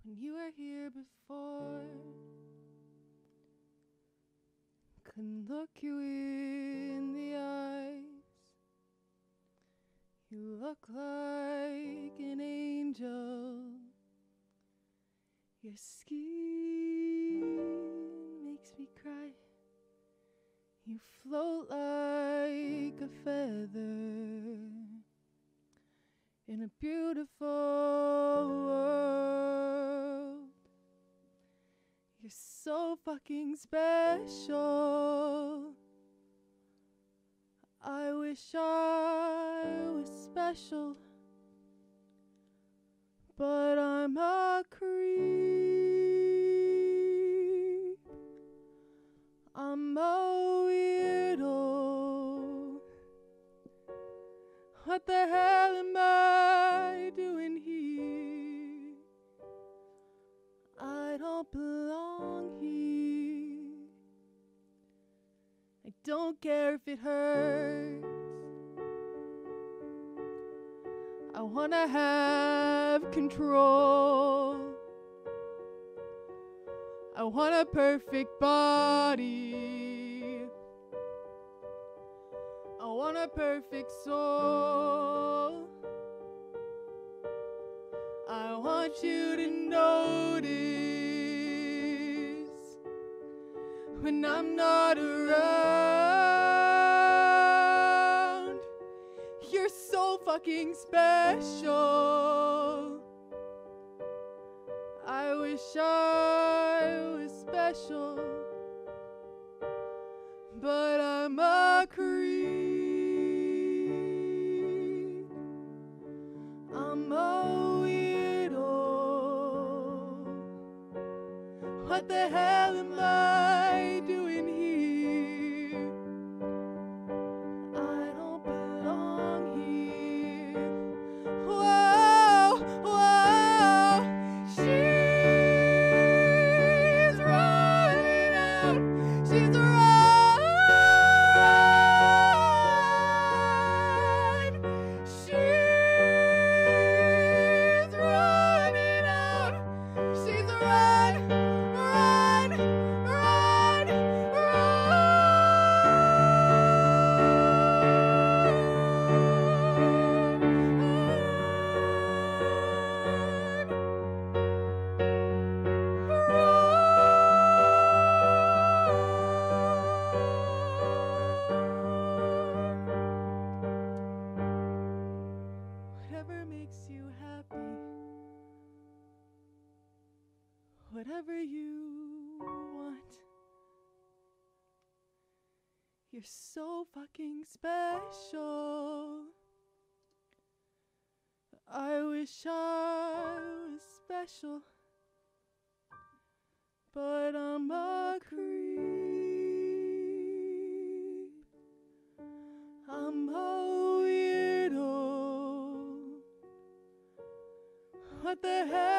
when you were here before. Couldn't look you in the eyes. You look like an angel. Your skin makes me cry. You float like a feather in a beautiful world. You're so fucking special. I wish I was special, but I'm a creep. I'm a weirdo. What the hell am I doing here? I don't belong here. I don't care if it hurts. I wanna have control. I want a perfect body. I want a perfect soul. I want you to notice when I'm not around. You're so fucking special. I wish I was special, but I'm a creep. I'm a weirdo. What the hell am I doing here? I don't belong here. Whoa, whoa. She's running out. She's running. She's running out. She's run, run, run, whatever makes you happy, whatever you want. You're so fucking special. I wish I was special, but I'm a creep. I'm a weirdo. What the hell